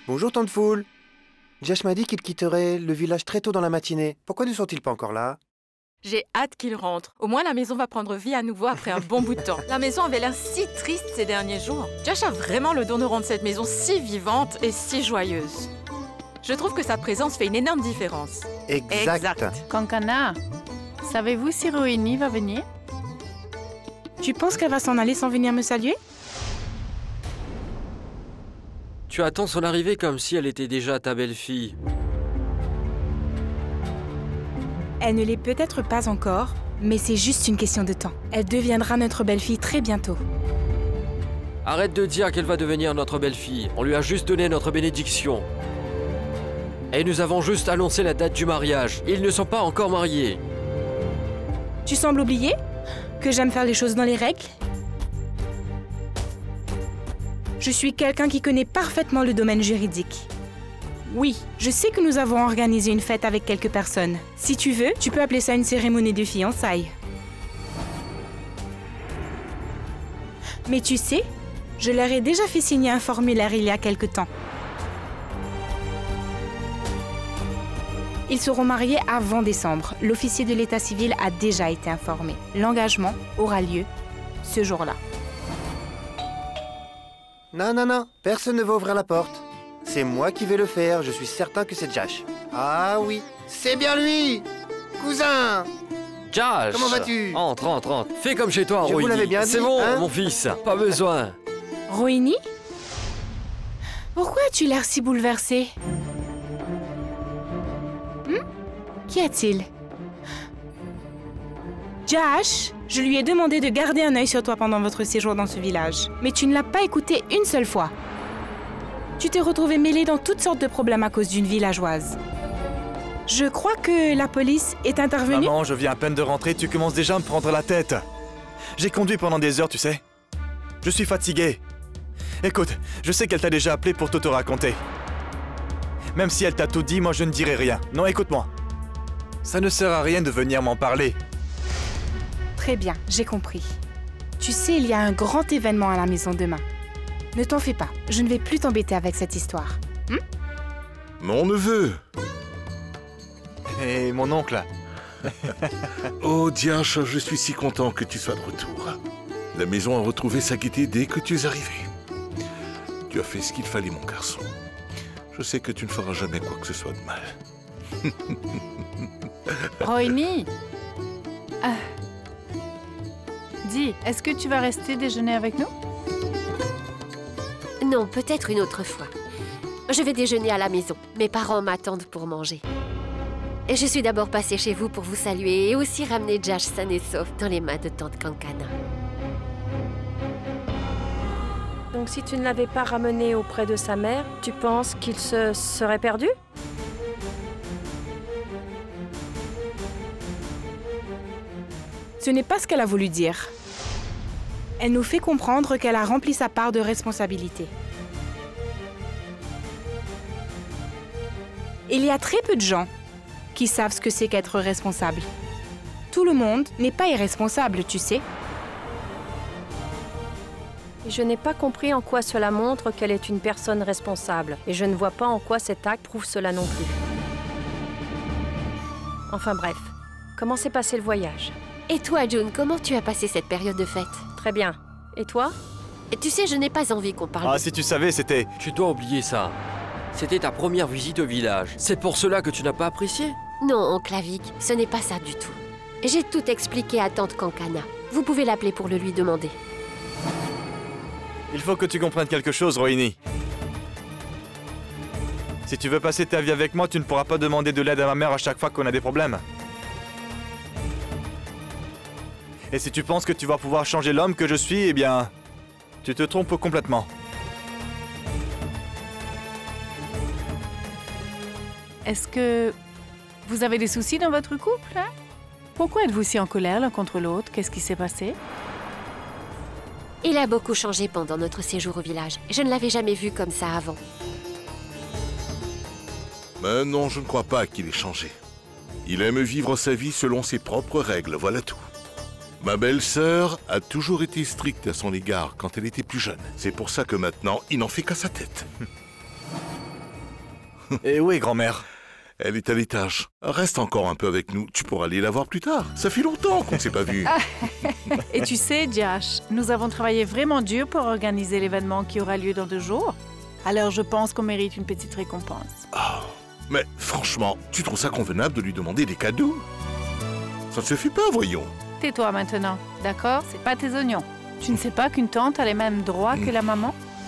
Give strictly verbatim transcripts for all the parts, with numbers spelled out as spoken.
Bonjour, Tante Foule. Josh m'a dit qu'il quitterait le village très tôt dans la matinée. Pourquoi ne sont-ils pas encore là? J'ai hâte qu'il rentre. Au moins, la maison va prendre vie à nouveau après un bon bout de temps. La maison avait l'air si triste ces derniers jours. Josh a vraiment le don de rendre cette maison si vivante et si joyeuse. Je trouve que sa présence fait une énorme différence. Exact. Exact. Kankana, savez-vous si Rohini va venir? Tu penses qu'elle va s'en aller sans venir me saluer? Tu attends son arrivée comme si elle était déjà ta belle-fille. Elle ne l'est peut-être pas encore, mais c'est juste une question de temps. Elle deviendra notre belle-fille très bientôt. Arrête de dire qu'elle va devenir notre belle-fille. On lui a juste donné notre bénédiction. Et nous avons juste annoncé la date du mariage. Ils ne sont pas encore mariés. Tu sembles oublier que j'aime faire les choses dans les règles. Je suis quelqu'un qui connaît parfaitement le domaine juridique. Oui, je sais que nous avons organisé une fête avec quelques personnes. Si tu veux, tu peux appeler ça une cérémonie de fiançailles. Mais tu sais, je leur ai déjà fait signer un formulaire il y a quelque temps. Ils seront mariés avant décembre. L'officier de l'état civil a déjà été informé. L'engagement aura lieu ce jour-là. Non, non, non. Personne ne va ouvrir la porte. C'est moi qui vais le faire. Je suis certain que c'est Josh. Ah oui, c'est bien lui. Cousin. Josh! Comment vas-tu? Entre, entre, entre. Fais comme chez toi, Je vous Rohini. l'avais bien dit, C'est bon, hein? mon fils. Pas besoin. Rohini? Pourquoi as-tu l'air si bouleversé? Hmm? Qu'y a-t-il? Josh, je lui ai demandé de garder un œil sur toi pendant votre séjour dans ce village. Mais tu ne l'as pas écouté une seule fois. Tu t'es retrouvé mêlé dans toutes sortes de problèmes à cause d'une villageoise. Je crois que la police est intervenue. Maman, je viens à peine de rentrer, tu commences déjà à me prendre la tête. J'ai conduit pendant des heures, tu sais. Je suis fatigué. Écoute, je sais qu'elle t'a déjà appelé pour tout te raconter. Même si elle t'a tout dit, moi je ne dirai rien. Non, écoute-moi. Ça ne sert à rien de venir m'en parler. Très bien, j'ai compris. Tu sais, il y a un grand événement à la maison demain. Ne t'en fais pas, je ne vais plus t'embêter avec cette histoire. Hmm? Mon neveu. Et mon oncle. Oh, Diache, je suis si content que tu sois de retour. La maison a retrouvé sa gaieté dès que tu es arrivé. Tu as fait ce qu'il fallait, mon garçon. Je sais que tu ne feras jamais quoi que ce soit de mal. Rohini, ah. Dis, est-ce que tu vas rester déjeuner avec nous? Non, peut-être une autre fois. Je vais déjeuner à la maison. Mes parents m'attendent pour manger. Et je suis d'abord passée chez vous pour vous saluer et aussi ramener Josh sain et sauf dans les mains de tante Kankana. Donc si tu ne l'avais pas ramené auprès de sa mère, tu penses qu'il se serait perdu? Ce n'est pas ce qu'elle a voulu dire. Elle nous fait comprendre qu'elle a rempli sa part de responsabilité. Il y a très peu de gens qui savent ce que c'est qu'être responsable. Tout le monde n'est pas irresponsable, tu sais. Je n'ai pas compris en quoi cela montre qu'elle est une personne responsable. Et je ne vois pas en quoi cet acte prouve cela non plus. Enfin bref, comment s'est passé le voyage? Et toi, June, comment tu as passé cette période de fête? Très bien. Et toi? Et tu sais, je n'ai pas envie qu'on parle Ah, de... si tu savais, c'était... Tu dois oublier ça. C'était ta première visite au village. C'est pour cela que tu n'as pas apprécié? Non, oncle Avik, ce n'est pas ça du tout. J'ai tout expliqué à tante Kankana. Vous pouvez l'appeler pour le lui demander. Il faut que tu comprennes quelque chose, Rohini. Si tu veux passer ta vie avec moi, tu ne pourras pas demander de l'aide à ma mère à chaque fois qu'on a des problèmes. Et si tu penses que tu vas pouvoir changer l'homme que je suis, eh bien... tu te trompes complètement. Est-ce que vous avez des soucis dans votre couple, hein? Pourquoi êtes-vous si en colère l'un contre l'autre? Qu'est-ce qui s'est passé? Il a beaucoup changé pendant notre séjour au village. Je ne l'avais jamais vu comme ça avant. Mais non, je ne crois pas qu'il ait changé. Il aime vivre sa vie selon ses propres règles, voilà tout. Ma belle-sœur a toujours été stricte à son égard quand elle était plus jeune. C'est pour ça que maintenant, il n'en fait qu'à sa tête. Eh oui, grand-mère. Elle est à l'étage. Reste encore un peu avec nous. Tu pourras aller la voir plus tard. Ça fait longtemps qu'on ne s'est pas vus. Et tu sais, Josh, nous avons travaillé vraiment dur pour organiser l'événement qui aura lieu dans deux jours. Alors je pense qu'on mérite une petite récompense. Oh, mais franchement, tu trouves ça convenable de lui demander des cadeaux? Ça ne suffit pas, voyons. Tais-toi maintenant, d'accord? C'est pas tes oignons. Tu ne sais pas qu'une tante a les mêmes droits que la maman?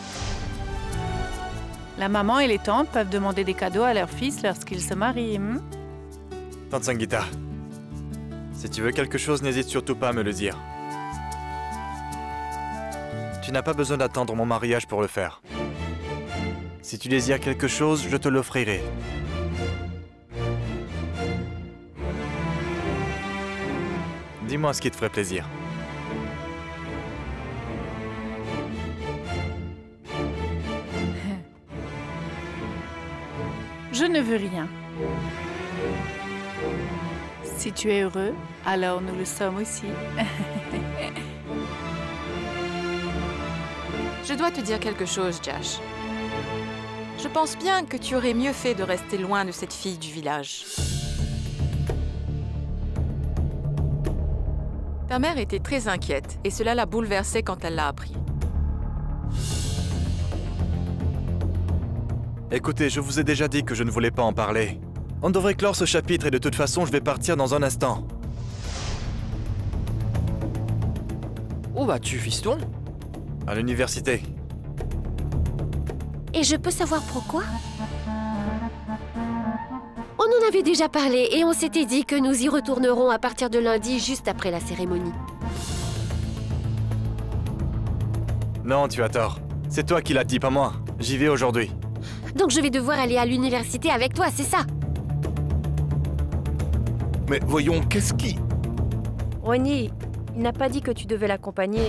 La maman et les tantes peuvent demander des cadeaux à leurs fils lorsqu'ils se marient. Hmm? Tante Sangeeta, si tu veux quelque chose, n'hésite surtout pas à me le dire. Tu n'as pas besoin d'attendre mon mariage pour le faire. Si tu désires quelque chose, je te l'offrirai. Dis-moi ce qui te ferait plaisir. Je ne veux rien. Si tu es heureux, alors nous le sommes aussi. Je dois te dire quelque chose, Josh. Je pense bien que tu aurais mieux fait de rester loin de cette fille du village. Ta mère était très inquiète et cela la bouleversait quand elle l'a appris. Écoutez, je vous ai déjà dit que je ne voulais pas en parler. On devrait clore ce chapitre et de toute façon, je vais partir dans un instant. Où vas-tu, fiston? À l'université. Et je peux savoir pourquoi? On en avait déjà parlé et on s'était dit que nous y retournerons à partir de lundi, juste après la cérémonie. Non, tu as tort. C'est toi qui l'as dit, pas moi. J'y vais aujourd'hui. Donc je vais devoir aller à l'université avec toi, c'est ça? Mais voyons, qu'est-ce qui... Ronnie, il n'a pas dit que tu devais l'accompagner.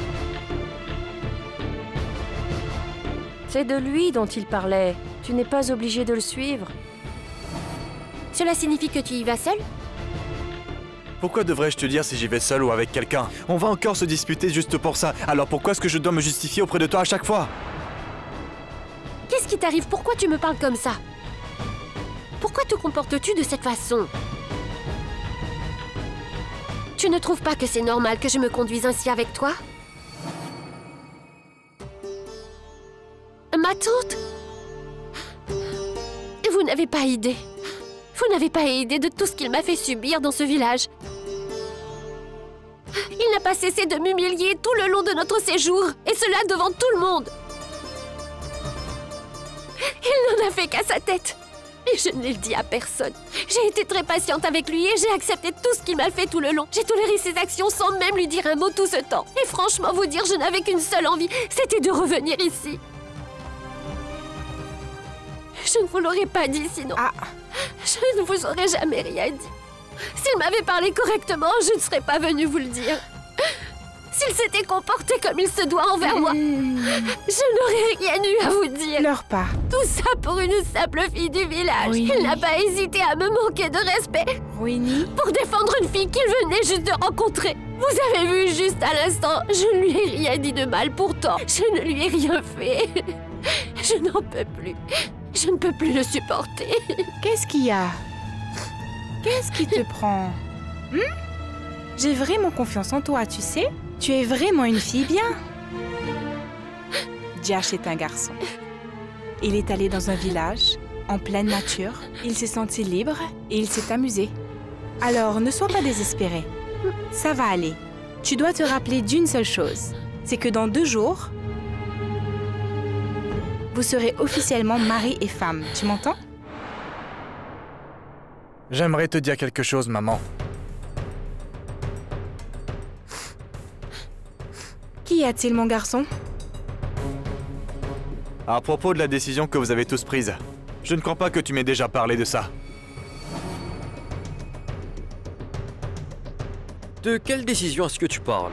C'est de lui dont il parlait. Tu n'es pas obligé de le suivre. Cela signifie que tu y vas seul? Pourquoi devrais-je te dire si j'y vais seul ou avec quelqu'un? On va encore se disputer juste pour ça. Alors pourquoi est-ce que je dois me justifier auprès de toi à chaque fois? Qu'est-ce qui t'arrive? Pourquoi tu me parles comme ça? Pourquoi te comportes-tu de cette façon? Tu ne trouves pas que c'est normal que je me conduise ainsi avec toi? Ma tante? Vous n'avez pas idée. Vous n'avez pas idée de tout ce qu'il m'a fait subir dans ce village. Il n'a pas cessé de m'humilier tout le long de notre séjour, et cela devant tout le monde. Il n'en a fait qu'à sa tête. Et je ne l'ai dit à personne. J'ai été très patiente avec lui et j'ai accepté tout ce qu'il m'a fait tout le long. J'ai toléré ses actions sans même lui dire un mot tout ce temps. Et franchement, vous dire, je n'avais qu'une seule envie, c'était de revenir ici. Je ne vous l'aurais pas dit sinon. Ah. Je ne vous aurais jamais rien dit. S'il m'avait parlé correctement, je ne serais pas venue vous le dire. S'il s'était comporté comme il se doit envers moi, je n'aurais rien eu à vous dire. Pleure pas. Tout ça pour une simple fille du village. Oui. Il n'a pas hésité à me manquer de respect Winnie. pour défendre une fille qu'il venait juste de rencontrer. Vous avez vu juste à l'instant, je ne lui ai rien dit de mal pourtant. Je ne lui ai rien fait. Je n'en peux plus. Je ne peux plus le supporter. Qu'est-ce qu'il y a? Qu'est-ce qui te prend? Hmm? J'ai vraiment confiance en toi, tu sais? Tu es vraiment une fille bien. Josh est un garçon. Il est allé dans un village, en pleine nature. Il s'est senti libre et il s'est amusé. Alors, ne sois pas désespéré. Ça va aller. Tu dois te rappeler d'une seule chose. C'est que dans deux jours, vous serez officiellement mari et femme. Tu m'entends? J'aimerais te dire quelque chose, maman. Qu'y a-t-il, mon garçon? À propos de la décision que vous avez tous prise, je ne crois pas que tu m'aies déjà parlé de ça. De quelle décision est-ce que tu parles?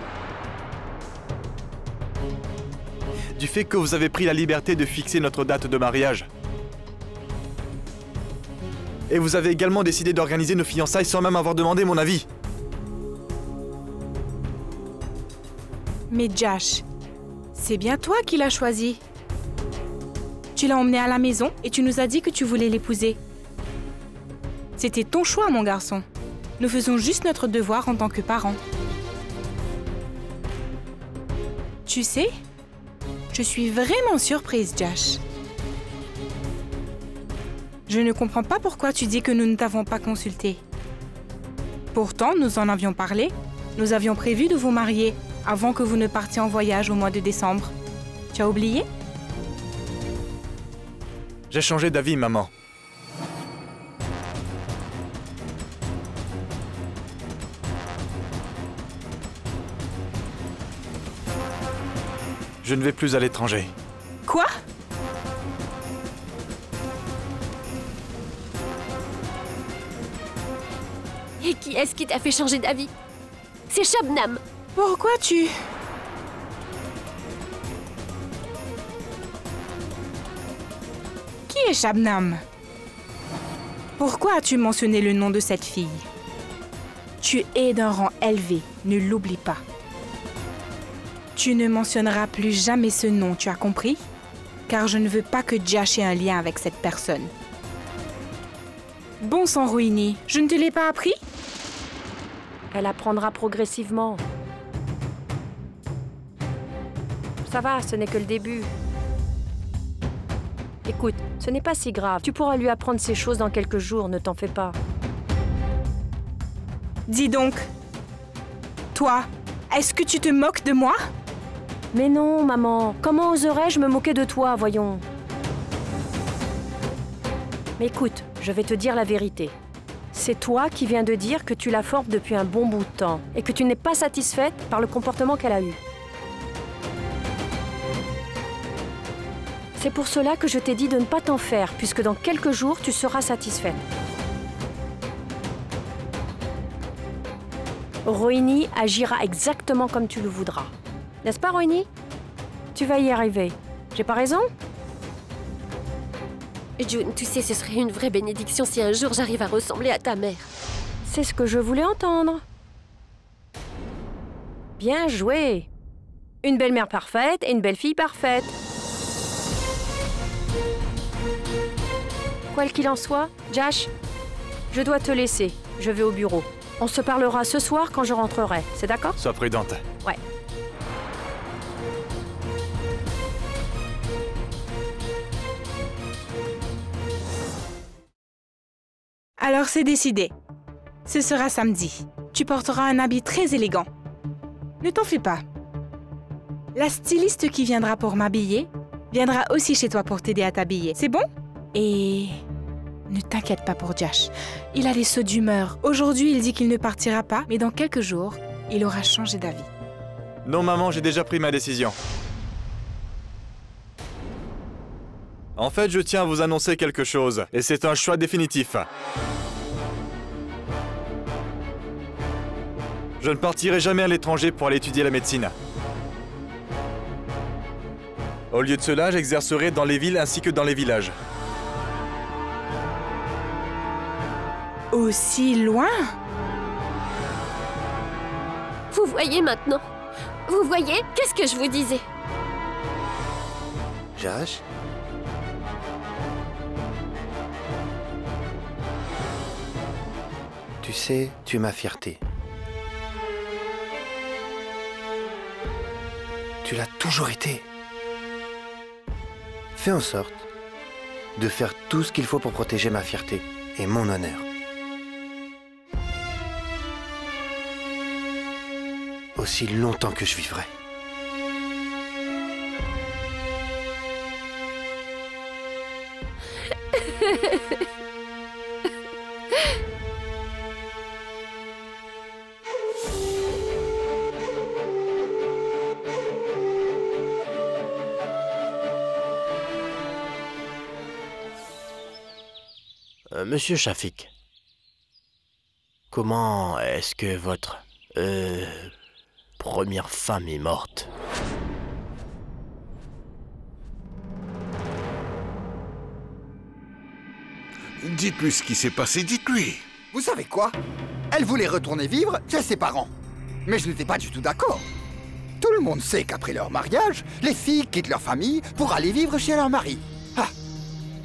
Du fait que vous avez pris la liberté de fixer notre date de mariage. Et vous avez également décidé d'organiser nos fiançailles sans même avoir demandé mon avis. Mais Josh, c'est bien toi qui l'as choisi. Tu l'as emmenée à la maison et tu nous as dit que tu voulais l'épouser. C'était ton choix, mon garçon. Nous faisons juste notre devoir en tant que parents. Tu sais, je suis vraiment surprise, Josh. Je ne comprends pas pourquoi tu dis que nous ne t'avons pas consulté. Pourtant, nous en avions parlé. Nous avions prévu de vous marier avant que vous ne partiez en voyage au mois de décembre. Tu as oublié? J'ai changé d'avis, maman. Je ne vais plus à l'étranger. Quoi? Et qui est-ce qui t'a fait changer d'avis? C'est Shabnam. Pourquoi tu... Qui est Shabnam? Pourquoi as-tu mentionné le nom de cette fille? Tu es d'un rang élevé, ne l'oublie pas. Tu ne mentionneras plus jamais ce nom, tu as compris? Car je ne veux pas que Josh ait un lien avec cette personne. Bon sang, Rohini, je ne te l'ai pas appris? Elle apprendra progressivement. Ça va, ce n'est que le début. Écoute, ce n'est pas si grave. Tu pourras lui apprendre ces choses dans quelques jours, ne t'en fais pas. Dis donc, toi, est-ce que tu te moques de moi? Mais non, maman. Comment oserais-je me moquer de toi, voyons? Mais écoute, je vais te dire la vérité. C'est toi qui viens de dire que tu la formes depuis un bon bout de temps et que tu n'es pas satisfaite par le comportement qu'elle a eu. C'est pour cela que je t'ai dit de ne pas t'en faire, puisque dans quelques jours, tu seras satisfaite. Rohini agira exactement comme tu le voudras. N'est-ce pas, Rohini? Tu vas y arriver. J'ai pas raison? June, tu sais, ce serait une vraie bénédiction si un jour j'arrive à ressembler à ta mère. C'est ce que je voulais entendre. Bien joué. Une belle-mère parfaite et une belle-fille parfaite. Quoi qu'il en soit, Josh, je dois te laisser. Je vais au bureau. On se parlera ce soir quand je rentrerai. C'est d'accord? Sois prudente. Ouais. Alors c'est décidé. Ce sera samedi. Tu porteras un habit très élégant. Ne t'en fais pas. La styliste qui viendra pour m'habiller viendra aussi chez toi pour t'aider à t'habiller. C'est bon? Et ne t'inquiète pas pour Josh. Il a des sauts d'humeur. Aujourd'hui, il dit qu'il ne partira pas, mais dans quelques jours, il aura changé d'avis. Non, maman, j'ai déjà pris ma décision. En fait, je tiens à vous annoncer quelque chose, et c'est un choix définitif. Je ne partirai jamais à l'étranger pour aller étudier la médecine. Au lieu de cela, j'exercerai dans les villes ainsi que dans les villages. Aussi loin? Vous voyez maintenant? Vous voyez? Qu'est-ce que je vous disais? Josh? Tu sais, tu es ma fierté. Tu l'as toujours été. Fais en sorte de faire tout ce qu'il faut pour protéger ma fierté et mon honneur. Aussi longtemps que je vivrai. Euh, Monsieur Shafik, comment est-ce que votre euh, première femme est morte? Dites-lui ce qui s'est passé, dites-lui. Vous savez quoi? Elle voulait retourner vivre chez ses parents. Mais je n'étais pas du tout d'accord. Tout le monde sait qu'après leur mariage, les filles quittent leur famille pour aller vivre chez leur mari. Ah,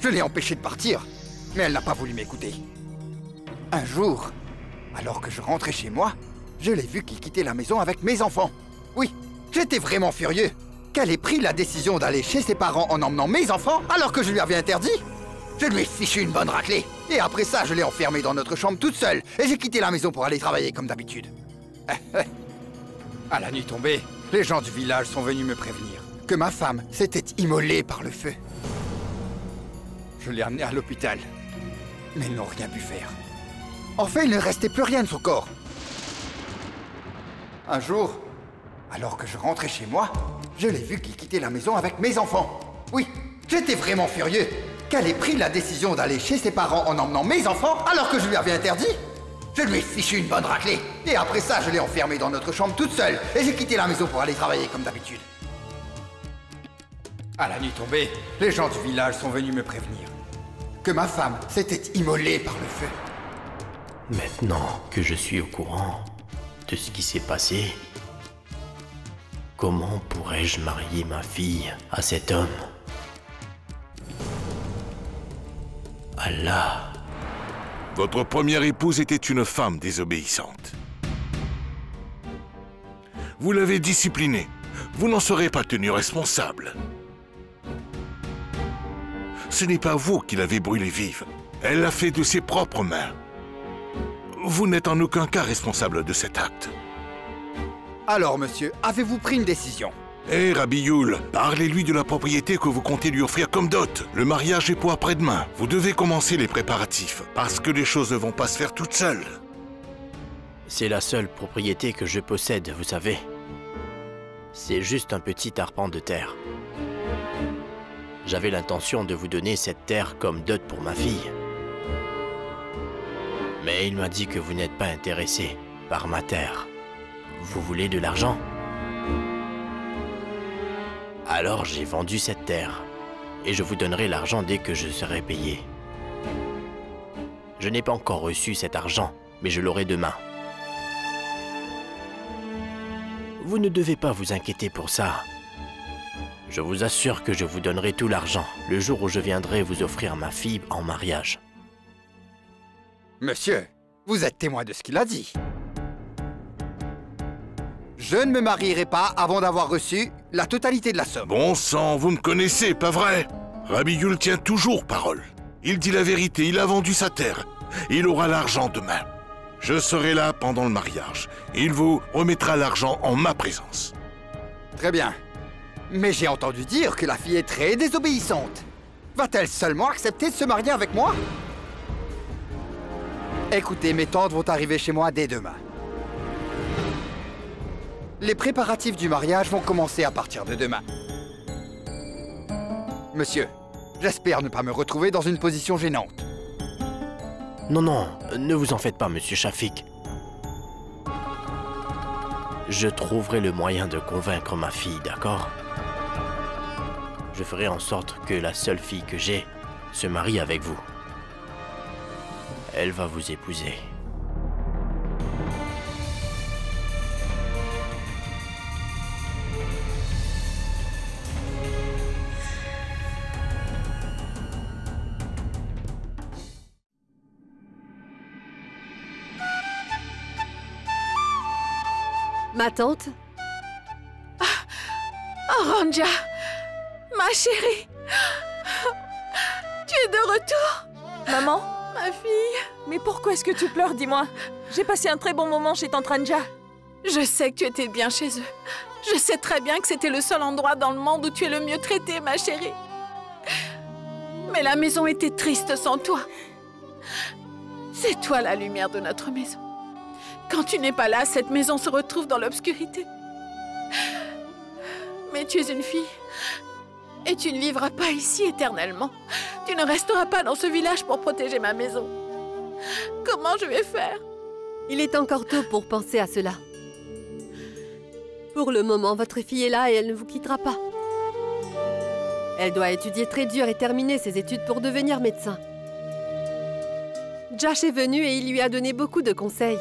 Je l'ai empêchée de partir, mais elle n'a pas voulu m'écouter. Un jour, alors que je rentrais chez moi, je l'ai vu qu'il quittait la maison avec mes enfants. Oui, j'étais vraiment furieux qu'elle ait pris la décision d'aller chez ses parents en emmenant mes enfants alors que je lui avais interdit. Je lui ai fichu une bonne raclée. Et après ça, je l'ai enfermée dans notre chambre toute seule. Et j'ai quitté la maison pour aller travailler comme d'habitude. À la nuit tombée, les gens du village sont venus me prévenir que ma femme s'était immolée par le feu. Je l'ai amenée à l'hôpital, mais ils n'ont rien pu faire. En fait, il ne restait plus rien de son corps. Un jour, alors que je rentrais chez moi, je l'ai vu qu'il quittait la maison avec mes enfants. Oui, j'étais vraiment furieux qu'elle ait pris la décision d'aller chez ses parents en emmenant mes enfants alors que je lui avais interdit. Je lui ai fichu une bonne raclée. Et après ça, je l'ai enfermée dans notre chambre toute seule. Et j'ai quitté la maison pour aller travailler comme d'habitude. À la nuit tombée, les gens du village sont venus me prévenir que ma femme s'était immolée par le feu. Maintenant que je suis au courant de ce qui s'est passé, comment pourrais-je marier ma fille à cet homme? Allah. Votre première épouse était une femme désobéissante. Vous l'avez disciplinée. Vous n'en serez pas tenu responsable. Ce n'est pas vous qui l'avez brûlée vive. Elle l'a fait de ses propres mains. Vous n'êtes en aucun cas responsable de cet acte. Alors, monsieur, avez-vous pris une décision? Hé, hey, Rabioul, parlez-lui de la propriété que vous comptez lui offrir comme dot. Le mariage est pour après-demain. Vous devez commencer les préparatifs, parce que les choses ne vont pas se faire toutes seules. C'est la seule propriété que je possède, vous savez. C'est juste un petit arpent de terre. J'avais l'intention de vous donner cette terre comme dot pour ma fille. Mais il m'a dit que vous n'êtes pas intéressé par ma terre. Vous voulez de l'argent ? Alors j'ai vendu cette terre, et je vous donnerai l'argent dès que je serai payé. Je n'ai pas encore reçu cet argent, mais je l'aurai demain. Vous ne devez pas vous inquiéter pour ça. Je vous assure que je vous donnerai tout l'argent le jour où je viendrai vous offrir ma fille en mariage. Monsieur, vous êtes témoin de ce qu'il a dit. Je ne me marierai pas avant d'avoir reçu la totalité de la somme. Bon sang, vous me connaissez, pas vrai? Rabioul tient toujours parole. Il dit la vérité, il a vendu sa terre. Il aura l'argent demain. Je serai là pendant le mariage. Il vous remettra l'argent en ma présence. Très bien. Mais j'ai entendu dire que la fille est très désobéissante. Va-t-elle seulement accepter de se marier avec moi? Écoutez, mes tantes vont arriver chez moi dès demain. Les préparatifs du mariage vont commencer à partir de demain. Monsieur, j'espère ne pas me retrouver dans une position gênante. Non, non, ne vous en faites pas, monsieur Shafik. Je trouverai le moyen de convaincre ma fille, d'accord? Je ferai en sorte que la seule fille que j'ai se marie avec vous. Elle va vous épouser. Ma tante? Ah, oh, Ranja, ma chérie, tu es de retour. Maman? Ma fille. Mais pourquoi est-ce que tu pleures, dis-moi? J'ai passé un très bon moment chez Tante Ranja. Je sais que tu étais bien chez eux. Je sais très bien que c'était le seul endroit dans le monde où tu es le mieux traitée, ma chérie. Mais la maison était triste sans toi. C'est toi la lumière de notre maison. Quand tu n'es pas là, cette maison se retrouve dans l'obscurité. Mais tu es une fille. Et tu ne vivras pas ici éternellement. Tu ne resteras pas dans ce village pour protéger ma maison. Comment je vais faire? Il est encore tôt pour penser à cela. Pour le moment, votre fille est là et elle ne vous quittera pas. Elle doit étudier très dur et terminer ses études pour devenir médecin. Josh est venu et il lui a donné beaucoup de conseils.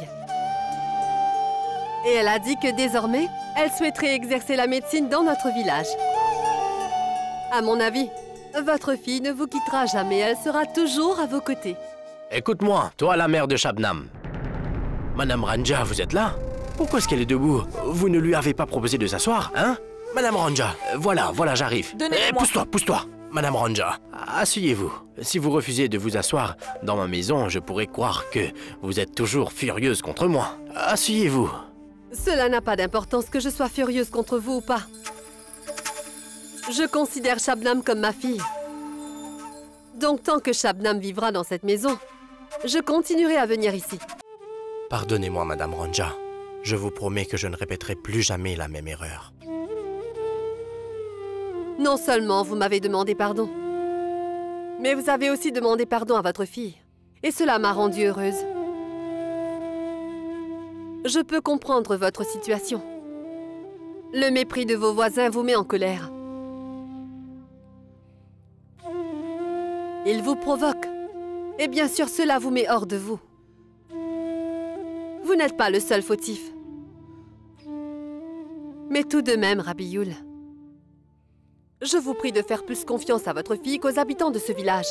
Et elle a dit que désormais, elle souhaiterait exercer la médecine dans notre village. À mon avis, Votre fille ne vous quittera jamais, elle sera toujours à vos côtés. Écoute-moi, toi la mère de Shabnam. Madame Ranja, vous êtes là? Pourquoi est-ce qu'elle est debout? Vous ne lui avez pas proposé de s'asseoir, hein? Madame Ranja, voilà, voilà, j'arrive. Donnez-le-moi. Eh, pousse-toi, pousse-toi. Madame Ranja, asseyez-vous. Si vous refusez de vous asseoir dans ma maison, je pourrais croire que vous êtes toujours furieuse contre moi. Asseyez-vous. Cela n'a pas d'importance que je sois furieuse contre vous ou pas. Je considère Shabnam comme ma fille. Donc tant que Shabnam vivra dans cette maison, je continuerai à venir ici. Pardonnez-moi, Madame Ranja. Je vous promets que je ne répéterai plus jamais la même erreur. Non seulement vous m'avez demandé pardon, mais vous avez aussi demandé pardon à votre fille. Et cela m'a rendue heureuse. Je peux comprendre votre situation. Le mépris de vos voisins vous met en colère. Ils vous provoquent. Et bien sûr, cela vous met hors de vous. Vous n'êtes pas le seul fautif. Mais tout de même, Rabiul, je vous prie de faire plus confiance à votre fille qu'aux habitants de ce village.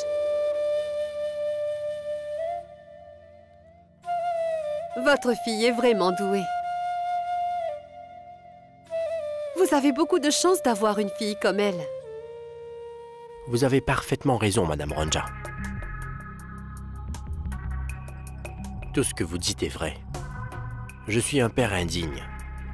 Votre fille est vraiment douée. Vous avez beaucoup de chance d'avoir une fille comme elle. Vous avez parfaitement raison, Madame Ranja. Tout ce que vous dites est vrai. Je suis un père indigne.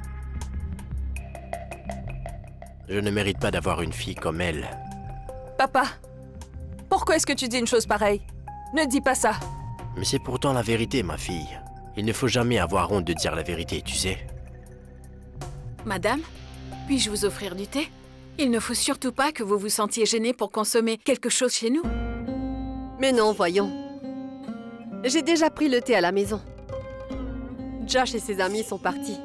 Je ne mérite pas d'avoir une fille comme elle. Papa, pourquoi est-ce que tu dis une chose pareille? Ne dis pas ça. Mais c'est pourtant la vérité, ma fille. Il ne faut jamais avoir honte de dire la vérité, tu sais. Madame, puis-je vous offrir du thé? Il ne faut surtout pas que vous vous sentiez gênée pour consommer quelque chose chez nous. Mais non, voyons. J'ai déjà pris le thé à la maison. Josh et ses amis sont partis.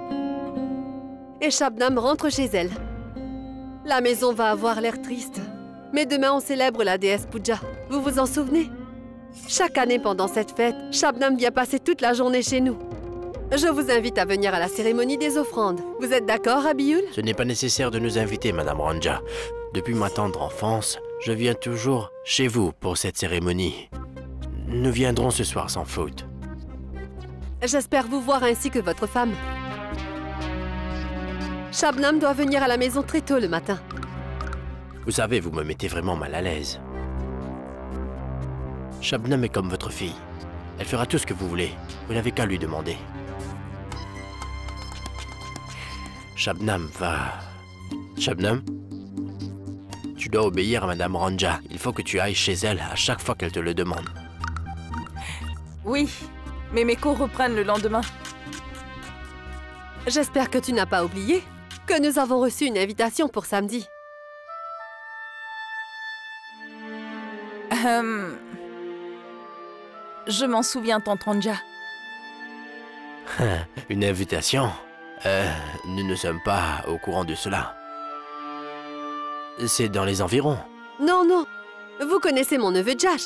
Et Shabnam rentre chez elle. La maison va avoir l'air triste. Mais demain, on célèbre la déesse Pooja. Vous vous en souvenez? Chaque année pendant cette fête, Shabnam vient passer toute la journée chez nous. Je vous invite à venir à la cérémonie des offrandes. Vous êtes d'accord, Rabiul? Ce n'est pas nécessaire de nous inviter, Madame Ranja. Depuis ma tendre enfance, je viens toujours chez vous pour cette cérémonie. Nous viendrons ce soir sans faute. J'espère vous voir ainsi que votre femme. Shabnam doit venir à la maison très tôt le matin. Vous savez, vous me mettez vraiment mal à l'aise. Shabnam est comme votre fille. Elle fera tout ce que vous voulez. Vous n'avez qu'à lui demander. Shabnam va... Shabnam? Tu dois obéir à Madame Ranja. Il faut que tu ailles chez elle à chaque fois qu'elle te le demande. Oui, mais mes cours reprennent le lendemain. J'espère que tu n'as pas oublié que nous avons reçu une invitation pour samedi. Euh... Je m'en souviens, Tante Ranja. Une invitation? Euh, nous ne sommes pas au courant de cela. C'est dans les environs. Non, non. Vous connaissez mon neveu Josh.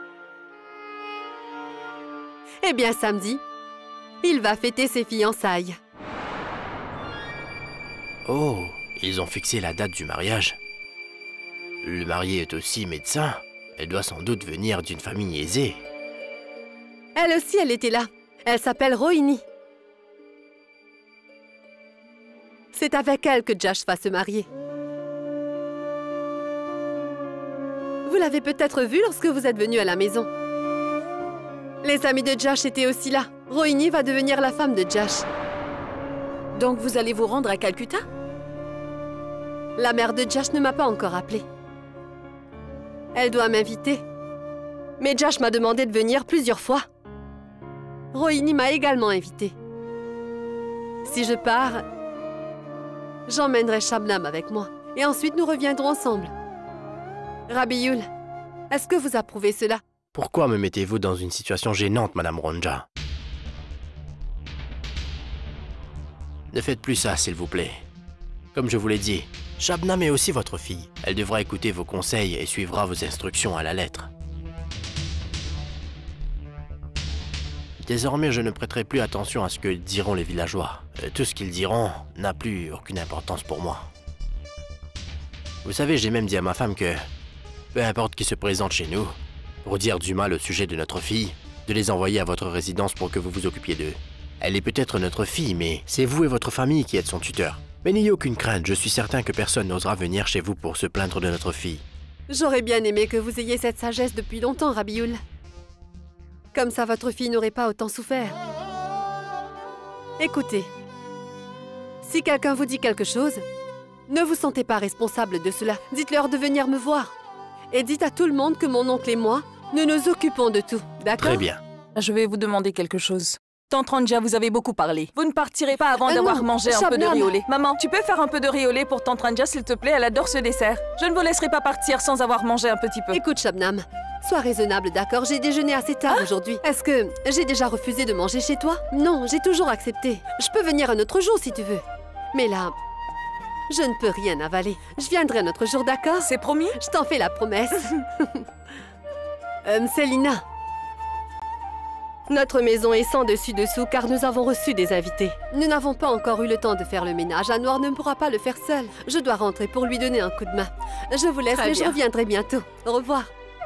Eh bien, samedi, il va fêter ses fiançailles. Oh, ils ont fixé la date du mariage. Le marié est aussi médecin. Elle doit sans doute venir d'une famille aisée. Elle aussi, elle était là. Elle s'appelle Rohini. C'est avec elle que Josh va se marier. Vous l'avez peut-être vu lorsque vous êtes venu à la maison. Les amis de Josh étaient aussi là. Rohini va devenir la femme de Josh. Donc vous allez vous rendre à Calcutta? La mère de Josh ne m'a pas encore appelée. Elle doit m'inviter. Mais Josh m'a demandé de venir plusieurs fois. Rohini m'a également invitée. Si je pars, j'emmènerai Shabnam avec moi. Et ensuite, nous reviendrons ensemble. Rabiul, est-ce que vous approuvez cela? Pourquoi me mettez-vous dans une situation gênante, Madame Ranja? Ne faites plus ça, s'il vous plaît. Comme je vous l'ai dit, Shabnam est aussi votre fille. Elle devra écouter vos conseils et suivra vos instructions à la lettre. Désormais, je ne prêterai plus attention à ce que diront les villageois. Tout ce qu'ils diront n'a plus aucune importance pour moi. Vous savez, j'ai même dit à ma femme que peu importe qui se présente chez nous, pour dire du mal au sujet de notre fille, de les envoyer à votre résidence pour que vous vous occupiez d'eux. Elle est peut-être notre fille, mais c'est vous et votre famille qui êtes son tuteur. Mais n'ayez aucune crainte, je suis certain que personne n'osera venir chez vous pour se plaindre de notre fille. J'aurais bien aimé que vous ayez cette sagesse depuis longtemps, Rabiul. Comme ça, votre fille n'aurait pas autant souffert. Écoutez, si quelqu'un vous dit quelque chose, ne vous sentez pas responsable de cela. Dites-leur de venir me voir. Et dites à tout le monde que mon oncle et moi, nous nous occupons de tout, d'accord? Très bien. Je vais vous demander quelque chose. Tante Ranja, vous avez beaucoup parlé. Vous ne partirez pas avant Ah d'avoir non, mangé un peu de Shabnam. riz au lait. Maman, tu peux faire un peu de riz au lait pour Tante Ranja, s'il te plaît? Elle adore ce dessert. Je ne vous laisserai pas partir sans avoir mangé un petit peu. Écoute, Shabnam, sois raisonnable, d'accord? J'ai déjeuné assez tard aujourd'hui. Est-ce que j'ai déjà refusé de manger chez toi? Non, j'ai toujours accepté. Je peux venir un autre jour si tu veux. Mais là, je ne peux rien avaler. Je viendrai un autre jour, d'accord? C'est promis? Je t'en fais la promesse. euh, Célina. Notre maison est sans dessus-dessous car nous avons reçu des invités. Nous n'avons pas encore eu le temps de faire le ménage. Anwar ne pourra pas le faire seul. Je dois rentrer pour lui donner un coup de main. Je vous laisse, Très mais bien. je reviendrai bientôt. Au revoir.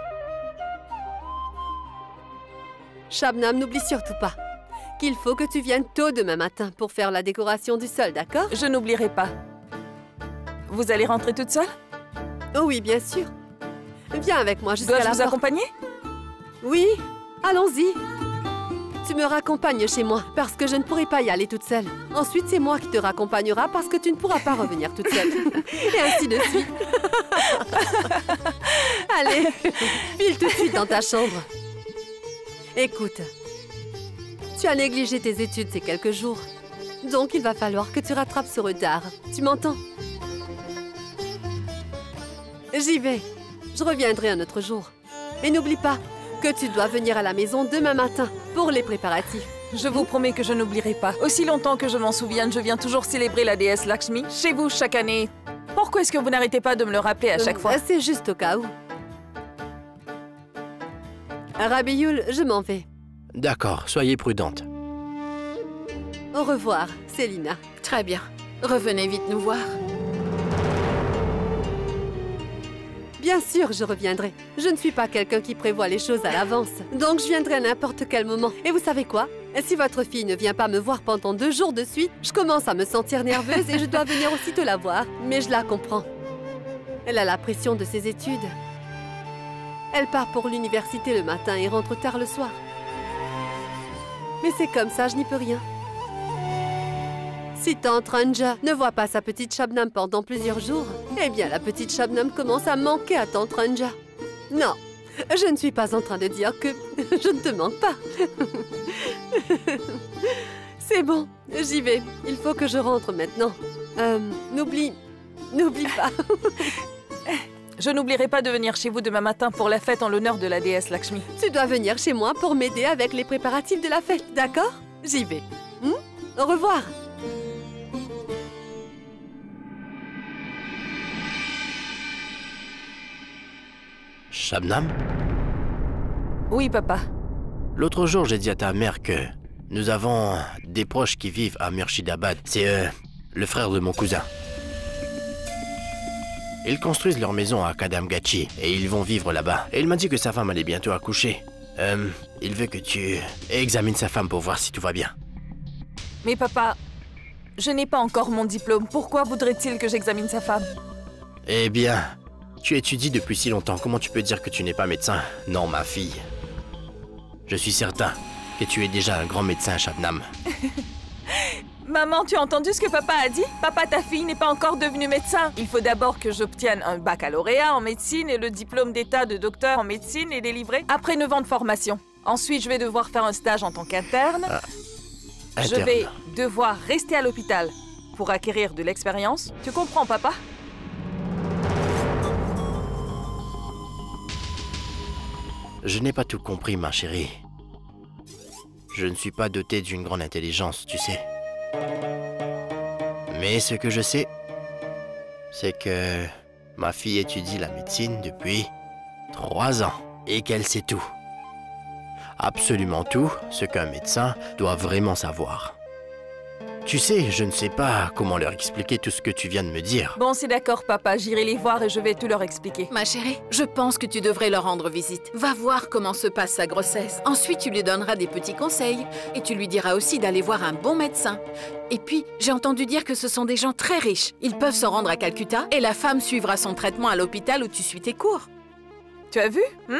Shabnam, n'oublie surtout pas qu'il faut que tu viennes tôt demain matin pour faire la décoration du sol, d'accord? Je n'oublierai pas. Vous allez rentrer toute seule? Oh oui, bien sûr. Viens avec moi jusqu'à la Dois-je vous porte. accompagner? Oui, allons-y. Tu me raccompagnes chez moi parce que je ne pourrai pas y aller toute seule. Ensuite, c'est moi qui te raccompagnera parce que tu ne pourras pas revenir toute seule. Et ainsi de suite. Allez, file tout de suite dans ta chambre. Écoute, tu as négligé tes études ces quelques jours. Donc, il va falloir que tu rattrapes ce retard. Tu m'entends? J'y vais. Je reviendrai un autre jour. Et n'oublie pas que tu dois venir à la maison demain matin pour les préparatifs. Je vous promets que je n'oublierai pas. Aussi longtemps que je m'en souvienne, je viens toujours célébrer la déesse Lakshmi chez vous chaque année. Pourquoi est-ce que vous n'arrêtez pas de me le rappeler à chaque fois? Euh, C'est juste au cas où. Rabiul, je m'en vais. D'accord, soyez prudente. Au revoir, Célina. Très bien. Revenez vite nous voir. Bien sûr, je reviendrai. Je ne suis pas quelqu'un qui prévoit les choses à l'avance. Donc, je viendrai à n'importe quel moment. Et vous savez quoi? Si votre fille ne vient pas me voir pendant deux jours de suite, je commence à me sentir nerveuse et je dois venir aussitôt la voir. Mais je la comprends. Elle a la pression de ses études. Elle part pour l'université le matin et rentre tard le soir. Mais c'est comme ça, je n'y peux rien. Si Tante Ranja ne voit pas sa petite Shabnam pendant plusieurs jours, eh bien la petite Shabnam commence à manquer à Tante Ranja. Non, je ne suis pas en train de dire que je ne te manque pas. C'est bon, j'y vais. Il faut que je rentre maintenant. Euh, n'oublie... N'oublie pas. Je n'oublierai pas de venir chez vous demain matin pour la fête en l'honneur de la déesse Lakshmi. Tu dois venir chez moi pour m'aider avec les préparatifs de la fête, d'accord? J'y vais. Hmm? Au revoir. Shabnam? Oui, papa. L'autre jour, j'ai dit à ta mère que nous avons des proches qui vivent à Murshidabad. C'est euh, le frère de mon cousin. Ils construisent leur maison à Kadamgachi et ils vont vivre là-bas. Et il m'a dit que sa femme allait bientôt accoucher. Euh, il veut que tu examines sa femme pour voir si tout va bien. Mais papa, je n'ai pas encore mon diplôme. Pourquoi voudrait-il que j'examine sa femme? Eh bien, tu étudies depuis si longtemps. Comment tu peux dire que tu n'es pas médecin? Non, ma fille. Je suis certain que tu es déjà un grand médecin, Shabnam. Maman, tu as entendu ce que papa a dit? Papa, ta fille n'est pas encore devenue médecin. Il faut d'abord que j'obtienne un baccalauréat en médecine et le diplôme d'état de docteur en médecine et délivrer après neuf ans de formation. Ensuite, je vais devoir faire un stage en tant qu'interne. Ah, je interne. vais devoir rester à l'hôpital pour acquérir de l'expérience. Tu comprends, papa? Je n'ai pas tout compris, ma chérie. Je ne suis pas doté d'une grande intelligence, tu sais. Mais ce que je sais, c'est que ma fille étudie la médecine depuis trois ans et qu'elle sait tout. Absolument tout ce qu'un médecin doit vraiment savoir. Tu sais, je ne sais pas comment leur expliquer tout ce que tu viens de me dire. Bon, c'est d'accord, papa. J'irai les voir et je vais tout leur expliquer. Ma chérie, je pense que tu devrais leur rendre visite. Va voir comment se passe sa grossesse. Ensuite, tu lui donneras des petits conseils. Et tu lui diras aussi d'aller voir un bon médecin. Et puis, j'ai entendu dire que ce sont des gens très riches. Ils peuvent se rendre à Calcutta et la femme suivra son traitement à l'hôpital où tu suis tes cours. Tu as vu, hein?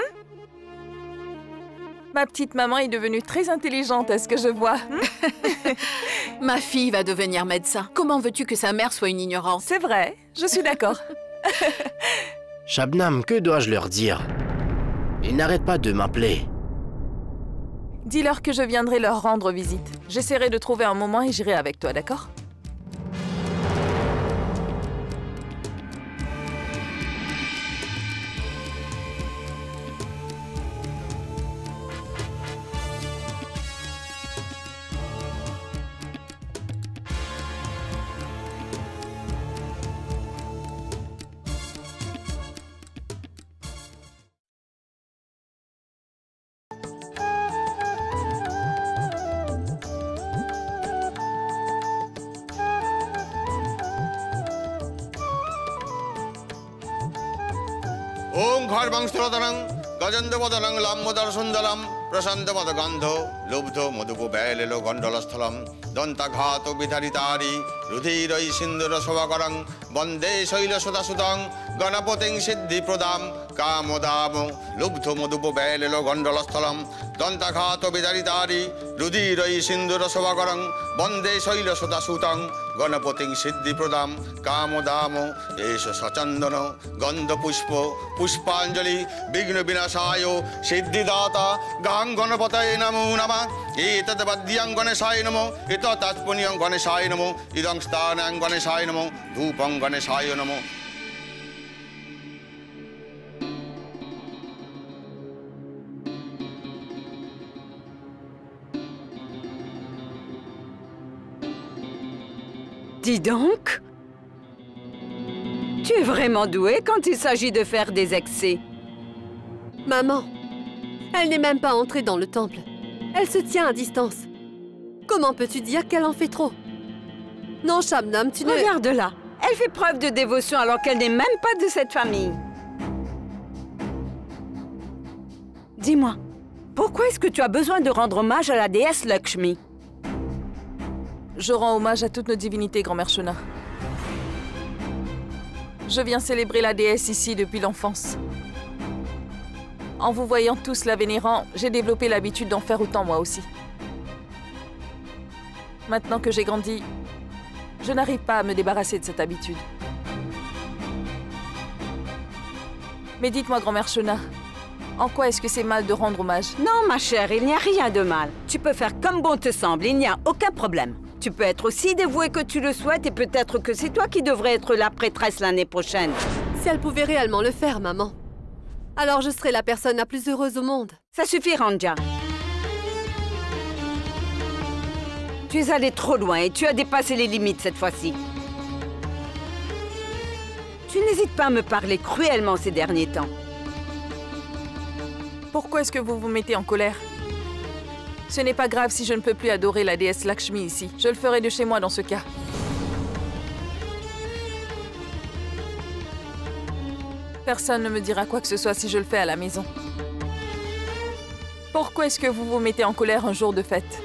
Ma petite maman est devenue très intelligente, à ce que je vois. Ma fille va devenir médecin. Comment veux-tu que sa mère soit une ignorante? C'est vrai, je suis d'accord. Shabnam, que dois-je leur dire? Ils n'arrêtent pas de m'appeler. Dis-leur que je viendrai leur rendre visite. J'essaierai de trouver un moment et j'irai avec toi, d'accord? ओम खर्वंशोदरं गजेन्द्रवदनं लाम्बोदर सुंदरम प्रशांतमद गंध लुब्ध मधुपो बैलेलो गंडलस्थलम दंताघातो विधारितारी रुधिरै सिंदूर शोभाकरं वंदे शैलसुधासुतं गणपतिं सिद्धिप्रदां कामोदाम लुब्ध मधुपो बैलेलो गंडलस्थलम दंताघातो विधारितारी रुधिरै सिंदूर शोभाकरं वंदे शैलसुधासुतं गणपतिं सिद्धिप्रदां कामोदाम एष सचंदन गंधपुष्प पुष्पांजलि विघ्न विनाशाय सिद्धिदाता गां गणपतये नमो नमः एतद् वद्यं गणेशाय नमो एतत्पुण्यं गणेशाय नमो इदं स्थानं गणेशाय नमो धूपं गणेशाय नमो। Dis donc, tu es vraiment douée quand il s'agit de faire des excès. Maman, elle n'est même pas entrée dans le temple. Elle se tient à distance. Comment peux-tu dire qu'elle en fait trop? Non, Shabnam, tu ne... Regarde-la. Elle fait preuve de dévotion alors qu'elle n'est même pas de cette famille. Dis-moi, pourquoi est-ce que tu as besoin de rendre hommage à la déesse Lakshmi? Je rends hommage à toutes nos divinités, grand-mère Shona. Je viens célébrer la déesse ici depuis l'enfance. En vous voyant tous la vénérant, j'ai développé l'habitude d'en faire autant moi aussi. Maintenant que j'ai grandi, je n'arrive pas à me débarrasser de cette habitude. Mais dites-moi, grand-mère Shona, en quoi est-ce que c'est mal de rendre hommage? Non, ma chère, il n'y a rien de mal. Tu peux faire comme bon te semble, il n'y a aucun problème. Tu peux être aussi dévouée que tu le souhaites et peut-être que c'est toi qui devrais être la prêtresse l'année prochaine. Si elle pouvait réellement le faire, maman, alors je serais la personne la plus heureuse au monde. Ça suffit, Ranja. Tu es allé trop loin et tu as dépassé les limites cette fois-ci. Tu n'hésites pas à me parler cruellement ces derniers temps. Pourquoi est-ce que vous vous mettez en colère? Ce n'est pas grave si je ne peux plus adorer la déesse Lakshmi ici. Je le ferai de chez moi dans ce cas. Personne ne me dira quoi que ce soit si je le fais à la maison. Pourquoi est-ce que vous vous mettez en colère un jour de fête?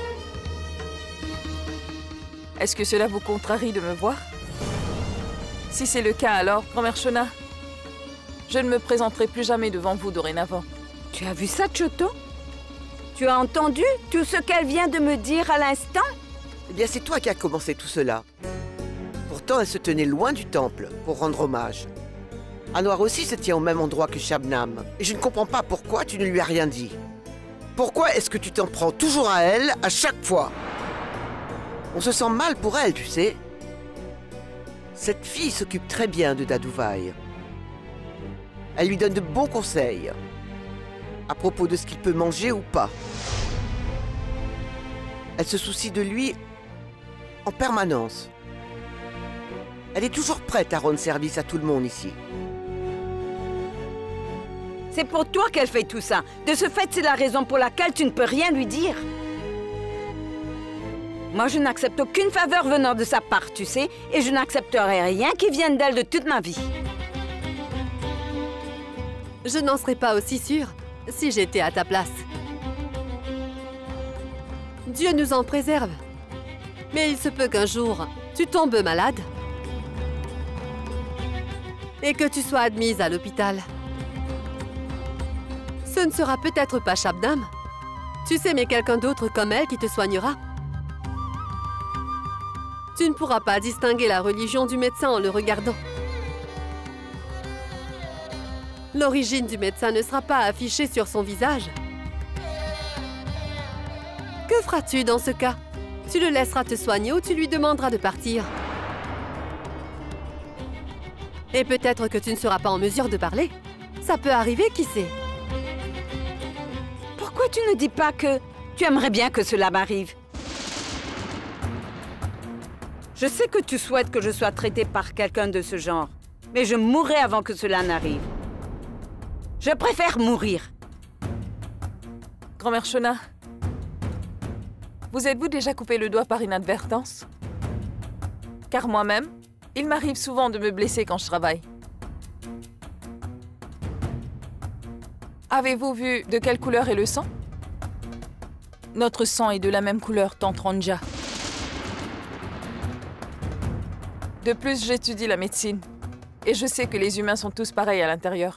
Est-ce que cela vous contrarie de me voir? Si c'est le cas alors, grand-mère Shona, je ne me présenterai plus jamais devant vous dorénavant. Tu as vu ça, Choto? Tu as entendu tout ce qu'elle vient de me dire à l'instant? Eh bien, c'est toi qui as commencé tout cela. Pourtant, elle se tenait loin du temple pour rendre hommage. Anwar aussi se tient au même endroit que Shabnam. Et je ne comprends pas pourquoi tu ne lui as rien dit. Pourquoi est-ce que tu t'en prends toujours à elle à chaque fois? On se sent mal pour elle, tu sais. Cette fille s'occupe très bien de Daduvai. Elle lui donne de bons conseils à propos de ce qu'il peut manger ou pas. Elle se soucie de lui en permanence. Elle est toujours prête à rendre service à tout le monde ici. C'est pour toi qu'elle fait tout ça. De ce fait, c'est la raison pour laquelle tu ne peux rien lui dire. Moi, je n'accepte aucune faveur venant de sa part, tu sais, et je n'accepterai rien qui vienne d'elle de toute ma vie. Je n'en serais pas aussi sûre si j'étais à ta place. Dieu nous en préserve. Mais il se peut qu'un jour, tu tombes malade et que tu sois admise à l'hôpital. Ce ne sera peut-être pas Shabnam, tu sais, mais quelqu'un d'autre comme elle qui te soignera. Tu ne pourras pas distinguer la religion du médecin en le regardant. L'origine du médecin ne sera pas affichée sur son visage. Que feras-tu dans ce cas? Tu le laisseras te soigner ou tu lui demanderas de partir? Et peut-être que tu ne seras pas en mesure de parler. Ça peut arriver, qui sait? Pourquoi tu ne dis pas que tu aimerais bien que cela m'arrive? Je sais que tu souhaites que je sois traitée par quelqu'un de ce genre, mais je mourrai avant que cela n'arrive. Je préfère mourir. Grand-mère Shona, vous êtes-vous déjà coupé le doigt par inadvertance? Car moi-même, il m'arrive souvent de me blesser quand je travaille. Avez-vous vu de quelle couleur est le sang? Notre sang est de la même couleur, Tante Ranja. De plus, j'étudie la médecine. Et je sais que les humains sont tous pareils à l'intérieur.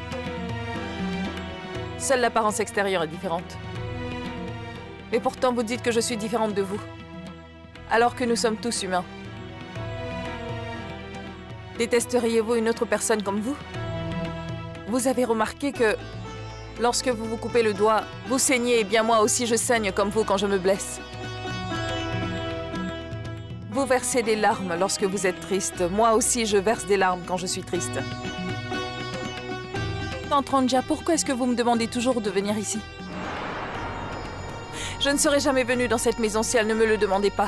Seule l'apparence extérieure est différente. Mais pourtant, vous dites que je suis différente de vous. Alors que nous sommes tous humains. Détesteriez-vous une autre personne comme vous? Vous avez remarqué que lorsque vous vous coupez le doigt, vous saignez et bien moi aussi je saigne comme vous quand je me blesse. Vous versez des larmes lorsque vous êtes triste. Moi aussi je verse des larmes quand je suis triste. Tante Ranja, pourquoi est-ce que vous me demandez toujours de venir ici? Je ne serais jamais venue dans cette maison si elle ne me le demandait pas.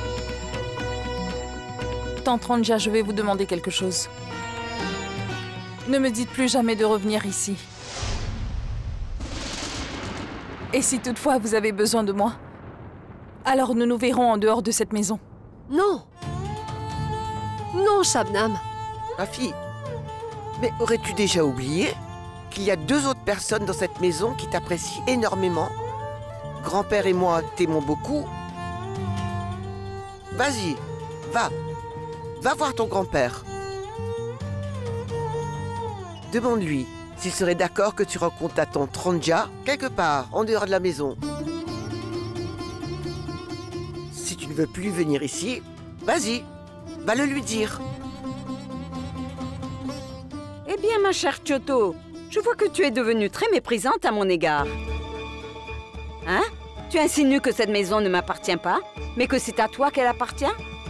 Tante Ranja, je vais vous demander quelque chose. Ne me dites plus jamais de revenir ici. Et si toutefois vous avez besoin de moi, alors nous nous verrons en dehors de cette maison. Non. Non, Shabnam. Ma fille, mais aurais-tu déjà oublié qu'il y a deux autres personnes dans cette maison qui t'apprécient énormément? Grand-père et moi t'aimons beaucoup. Vas-y, va. Va voir ton grand-père. Demande-lui s'il serait d'accord que tu rencontres ta tante Ranja quelque part en dehors de la maison. Si tu ne veux plus venir ici, vas-y, va le lui dire. Eh bien, ma chère Choto, je vois que tu es devenue très méprisante à mon égard. Hein? Tu insinues que cette maison ne m'appartient pas, mais que c'est à toi qu'elle appartient?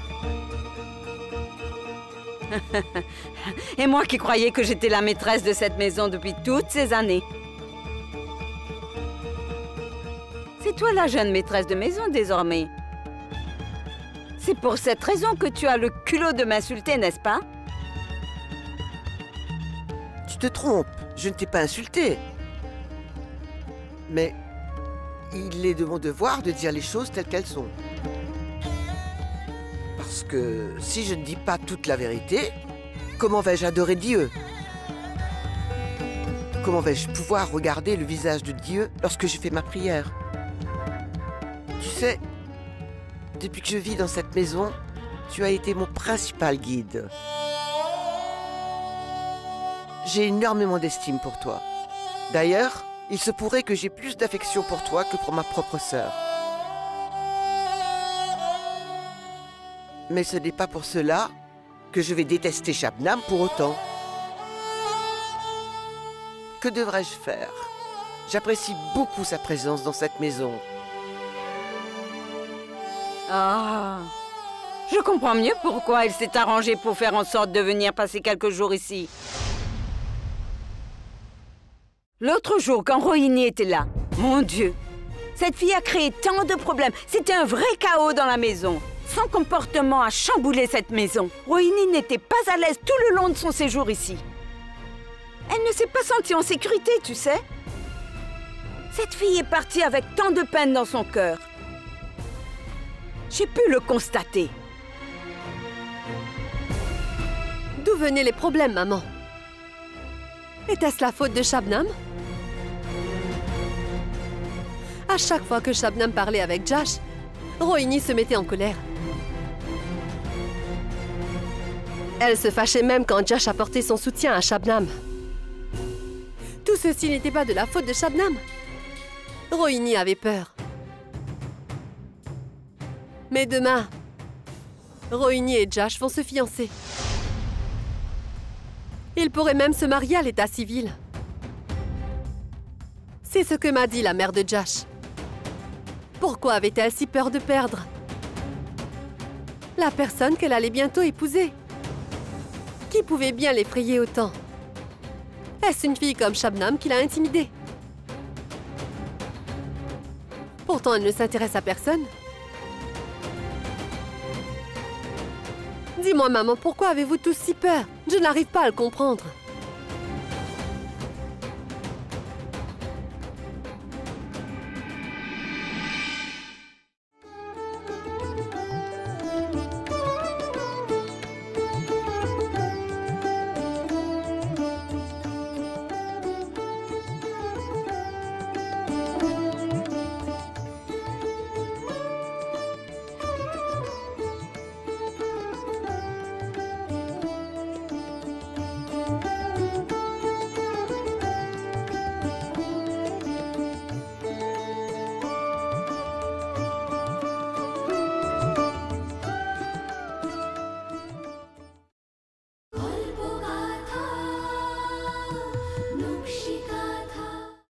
Et moi qui croyais que j'étais la maîtresse de cette maison depuis toutes ces années. C'est toi la jeune maîtresse de maison désormais. C'est pour cette raison que tu as le culot de m'insulter, n'est-ce pas? Tu te trompes, je ne t'ai pas insulté. Mais il est de mon devoir de dire les choses telles qu'elles sont. Parce que si je ne dis pas toute la vérité, comment vais-je adorer Dieu? Comment vais-je pouvoir regarder le visage de Dieu lorsque je fais ma prière? Tu sais, depuis que je vis dans cette maison, tu as été mon principal guide. J'ai énormément d'estime pour toi. D'ailleurs, il se pourrait que j'ai plus d'affection pour toi que pour ma propre sœur. Mais ce n'est pas pour cela que je vais détester Shabnam pour autant. Que devrais-je faire? J'apprécie beaucoup sa présence dans cette maison. Ah, je comprends mieux pourquoi elle s'est arrangée pour faire en sorte de venir passer quelques jours ici. L'autre jour, quand Rohini était là, mon Dieu, cette fille a créé tant de problèmes. C'était un vrai chaos dans la maison. Son comportement a chamboulé cette maison. Rohini n'était pas à l'aise tout le long de son séjour ici. Elle ne s'est pas sentie en sécurité, tu sais. Cette fille est partie avec tant de peine dans son cœur. J'ai pu le constater. D'où venaient les problèmes, maman? Était-ce la faute de Shabnam? À chaque fois que Shabnam parlait avec Josh, Rohini se mettait en colère. Elle se fâchait même quand Josh apportait son soutien à Shabnam. Tout ceci n'était pas de la faute de Shabnam. Rohini avait peur. Mais demain, Rohini et Josh vont se fiancer. Ils pourraient même se marier à l'état civil. C'est ce que m'a dit la mère de Josh. Pourquoi avait-elle si peur de perdre la personne qu'elle allait bientôt épouser? Qui pouvait bien l'effrayer autant? Est-ce une fille comme Shabnam qui l'a intimidée? Pourtant, elle ne s'intéresse à personne. Dis-moi, maman, pourquoi avez-vous tous si peur? Je n'arrive pas à le comprendre.